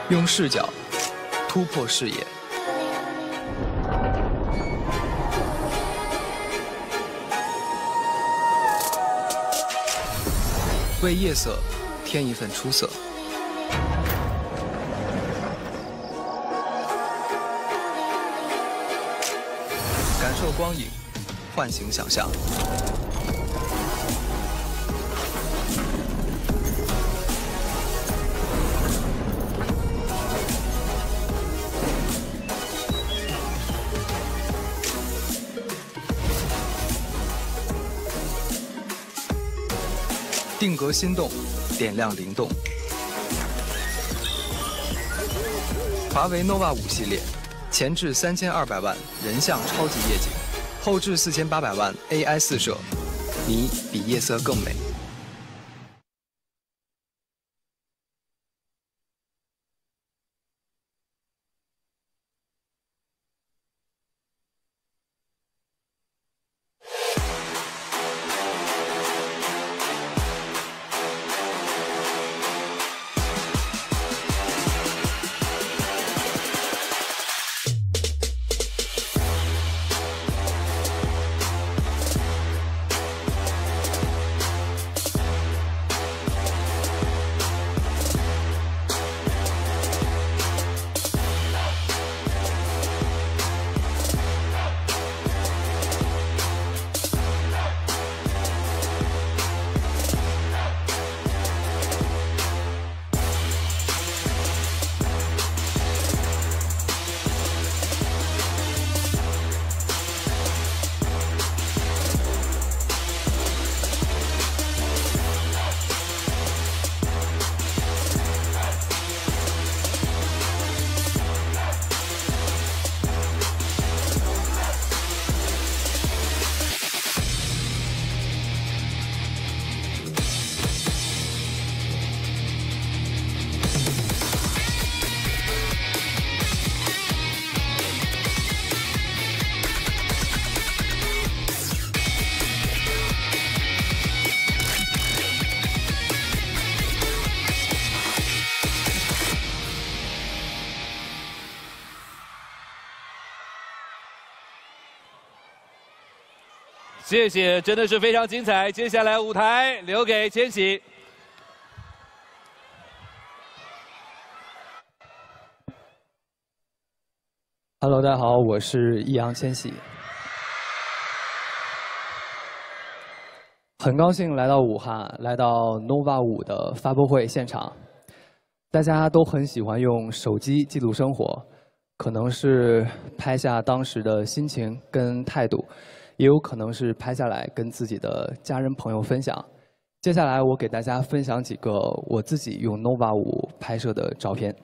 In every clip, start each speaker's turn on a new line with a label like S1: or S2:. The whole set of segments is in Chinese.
S1: 用视角突破视野，为夜色添一份出色。感受光影，唤醒想象。定格心动，点亮灵动。华为 nova 5系列，前置3200万人像超级夜景，后置4800万 AI 四摄，你比夜色更美。
S2: 谢谢，真的是非常精彩。接下来舞台留给千玺。
S1: Hello， 大家好，我是易烊千玺。很高兴来到武汉，来到 nova 5的发布会现场。大家都很喜欢用手机记录生活，可能是拍下当时的心情跟态度。也有可能是拍下来跟自己的家人朋友分享。接下来我给大家分享几个我自己用 nova 5拍摄的照片。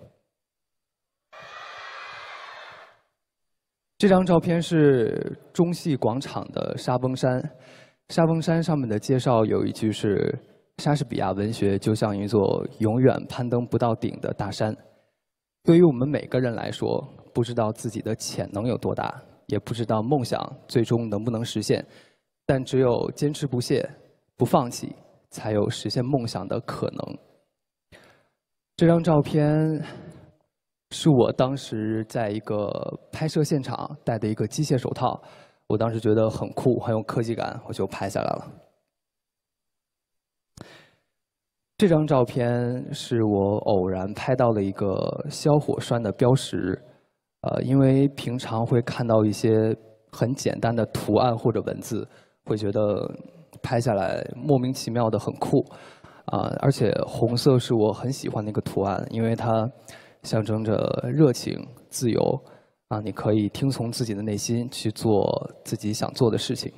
S1: 这张照片是中戏广场的沙峰山，沙峰山上面的介绍有一句是“莎士比亚文学就像一座永远攀登不到顶的大山”。对于我们每个人来说，不知道自己的潜能有多大。也不知道梦想最终能不能实现，但只有坚持不懈、不放弃，才有实现梦想的可能。这张照片是我当时在一个拍摄现场戴的一个机械手套，我当时觉得很酷、很有科技感，我就拍下来了。这张照片是我偶然拍到了一个消火栓的标识。因为平常会看到一些很简单的图案或者文字，会觉得拍下来莫名其妙的很酷，而且红色是我很喜欢的一个图案，因为它象征着热情、自由，你可以听从自己的内心去做自己想做的事情。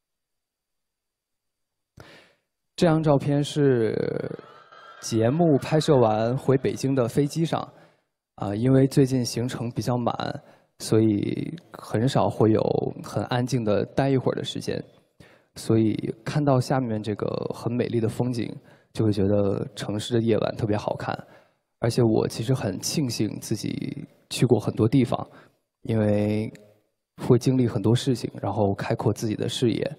S1: 这张照片是节目拍摄完回北京的飞机上。因为最近行程比较满，所以很少会有很安静的待一会儿的时间，所以看到下面这个很美丽的风景，就会觉得城市的夜晚特别好看。而且我其实很庆幸自己去过很多地方，因为会经历很多事情，然后开阔自己的视野。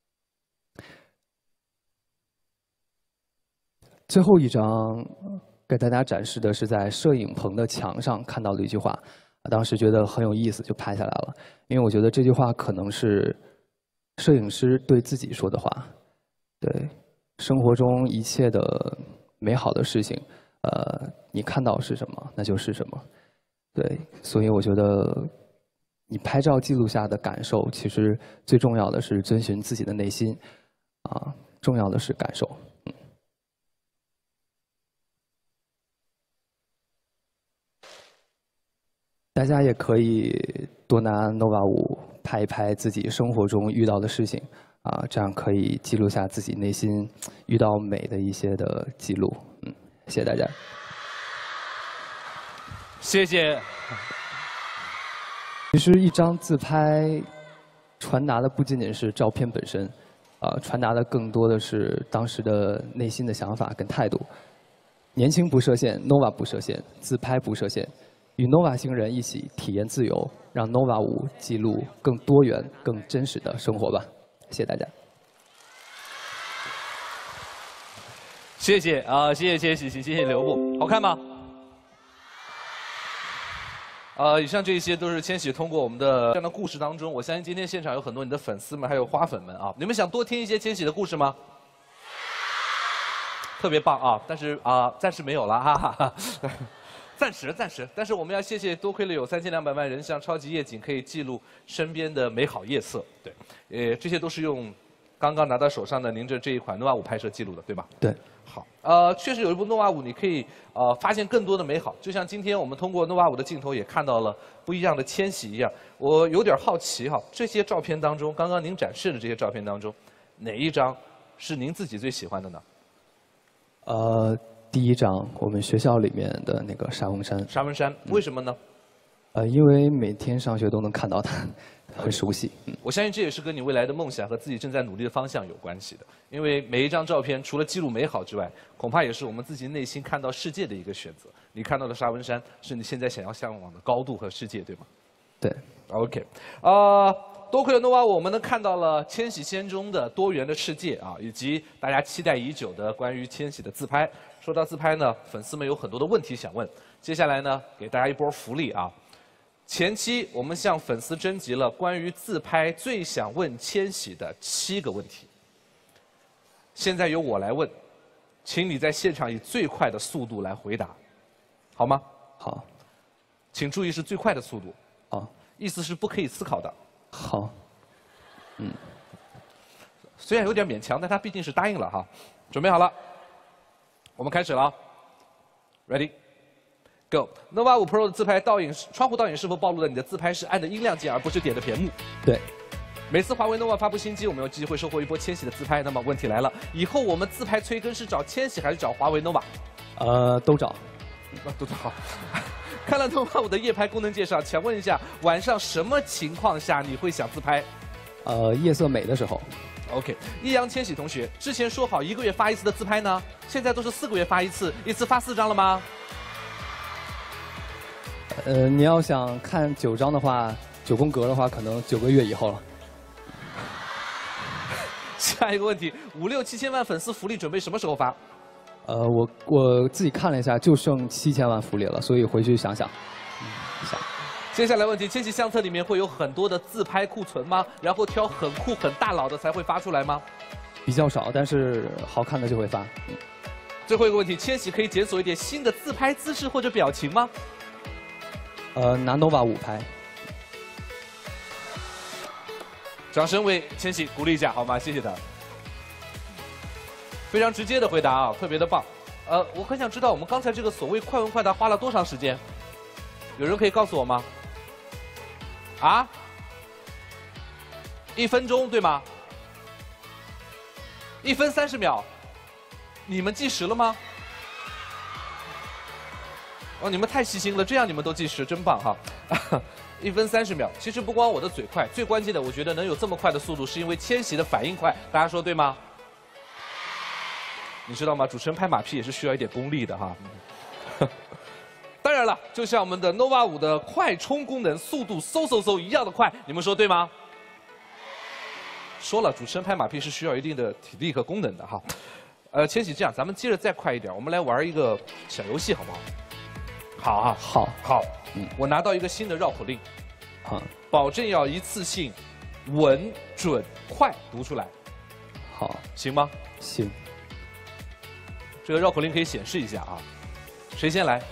S1: 最后一张给大家展示的是在摄影棚的墙上看到的一句话，当时觉得很有意思，就拍下来了。因为我觉得这句话可能是摄影师对自己说的话，对生活中一切的美好的事情，你看到是什么，那就是什么。对，所以我觉得你拍照记录下的感受，其实最重要的是遵循自己的内心，重要的是感受。大家也可以多拿 Nova 5拍一拍自己生活中遇到的事情，这样可以记录下自己内心遇到美的一些的记录。谢谢大家。
S2: 谢谢。
S1: 其实一张自拍传达的不仅仅是照片本身，传达的更多的是当时的内心的想法跟态度。年轻不设限 ，Nova 不设限，自拍不设限。与 Nova 星人一起体验自由，让 Nova 5记录更多元、更真实的生活吧！谢谢大家。
S2: 谢谢谢谢千玺，谢谢刘步，好看吗？以上这些都是千玺通过我们的这样的故事当中，我相信今天现场有很多你的粉丝们，还有花粉们啊，你们想多听一些千玺的故事吗？特别棒啊！但是暂时没有了，哈哈哈。暂时，但是我们要谢谢，多亏了有3200万人像超级夜景可以记录身边的美好夜色。对，这些都是用刚刚拿到手上的您这一款 Nova 5拍摄记录的，对吧？
S1: 对。
S2: 好，确实有一部 Nova 5，你可以发现更多的美好。就像今天我们通过 Nova 5的镜头也看到了不一样的千玺一样。我有点好奇哈，这些照片当中，刚刚您展示的这些照片当中，哪一张是您自己最喜欢的呢？
S1: 第一张我们学校里面的那个沙翁山。
S2: 沙翁山，为什么呢？
S1: 因为每天上学都能看到它，很熟悉。
S2: 我相信这也是跟你未来的梦想和自己正在努力的方向有关系的。因为每一张照片除了记录美好之外，恐怕也是我们自己内心看到世界的一个选择。你看到的沙翁山是你现在想要向往的高度和世界，对吗？
S1: 对。
S2: OK，多亏了 Nova 5，我们能看到了千玺仙中的多元的世界以及大家期待已久的关于千玺的自拍。说到自拍呢，粉丝们有很多的问题想问。接下来呢，给大家一波福利啊！前期我们向粉丝征集了关于自拍最想问千玺的7个问题。现在由我来问，请你在现场以最快的速度来回答，好吗？
S1: 好。
S2: 请注意是最快的速度。
S1: 好。
S2: 意思是不可以思考的。
S1: 好。
S2: 虽然有点勉强，但他毕竟是答应了哈。准备好了。我们开始了啊 ，Ready, Go！Nova 5 Pro 的自拍窗户倒影是否暴露了你的自拍是按的音量键而不是点的屏幕？
S1: 对。
S2: 每次华为 Nova 发布新机，我们有机会收获一波千玺的自拍。那么问题来了，以后我们自拍催更是找千玺还是找华为 Nova？
S1: 都找。
S2: 都找。看了 Nova 5的夜拍功能介绍，想问一下，晚上什么情况下你会想自拍？
S1: 夜色美的时候。
S2: OK， 易烊千玺同学，之前说好1个月发1次的自拍呢，现在都是4个月发1次，一次发4张了吗？
S1: 你要想看9张的话，9宫格的话，可能9个月以后了。
S2: 下一个问题，5、6、7千万粉丝福利准备什么时候发？
S1: 我自己看了一下，就剩7000万福利了，所以回去想想。
S2: 接下来问题，千玺相册里面会有很多的自拍库存吗？然后挑很酷很大佬的才会发出来吗？
S1: 比较少，但是好看的就会发。
S2: 最后一个问题，千玺可以检索一点新的自拍姿势或者表情吗？
S1: 拿 Nova 5拍。
S2: 掌声为千玺鼓励一下好吗？谢谢他。非常直接的回答啊，特别的棒。我很想知道我们刚才这个所谓快问快答花了多长时间？有人可以告诉我吗？1分钟对吗？1分30秒，你们计时了吗？你们太细心了，这样你们都计时，真棒哈！1分30秒，其实不光我的嘴快，最关键的我觉得能有这么快的速度，是因为千玺的反应快，大家说对吗？你知道吗？主持人拍马屁也是需要一点功力的哈。当然了，就像我们的 Nova 5的快充功能，速度嗖一样的快，你们说对吗？说了，主持人拍马屁是需要一定的体力和功能的哈。 千玺，这样咱们接着再快一点，我们来玩一个小游戏，好不好？好啊，好，我拿到一个新的绕口令，
S1: 好，
S2: 保证要一次性稳、准、快读出来，
S1: 好，
S2: 行吗？
S1: 行。
S2: 这个绕口令可以显示一下啊，谁先来？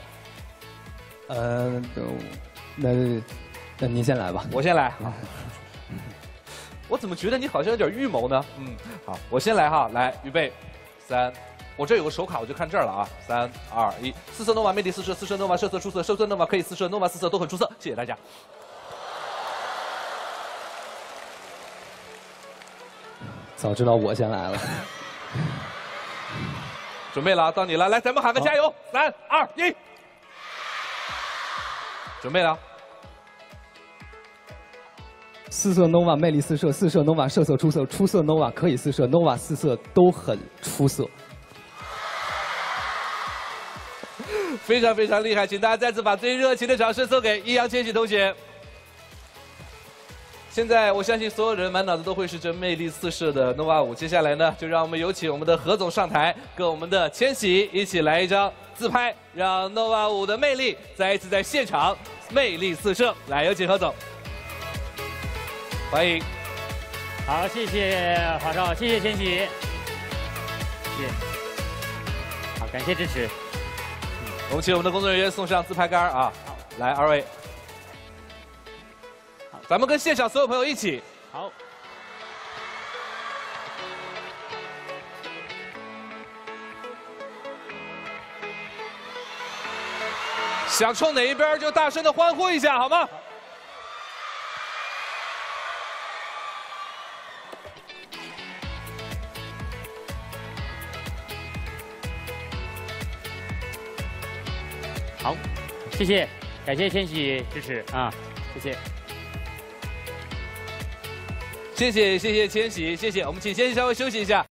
S1: 那您先来吧。
S2: 我先来。我怎么觉得你好像有点预谋呢？好，我先来哈，来，预备，3，我这有个手卡，我就看这儿了啊，3、2、1，四射 nova 魅力四射，四射 nova 射色出色，射色 nova 可以四射 ，nova 四射都很出色，谢谢大家。
S1: 早知道我先来了。
S2: 准备了啊，到你了，来，咱们喊个加油，3、2、1，准备了。
S1: 四射 nova 魅力四射，四射 nova 射色出色，出色 nova 可以四射，nova 四射都很出色。
S2: 非常非常厉害，请大家再次把最热情的掌声送给易烊千玺同学。现在我相信所有人满脑子都会是这魅力四射的 nova 5。接下来呢，就让我们有请我们的何总上台，跟我们的千玺一起来一张自拍，让 nova 5的魅力再一次在现场魅力四射。来，有请何总。欢迎，
S3: 好，谢谢华少，谢谢千玺，谢谢，好，感谢支持。
S2: 我们请我们的工作人员送上自拍杆啊！来，二位，咱们跟现场所有朋友一起，
S3: 好，
S2: 想冲哪一边就大声的欢呼一下，好吗？
S3: 好，谢谢，感谢千玺支持啊，谢谢。
S2: 谢谢千玺，谢谢，我们请千玺稍微休息一下。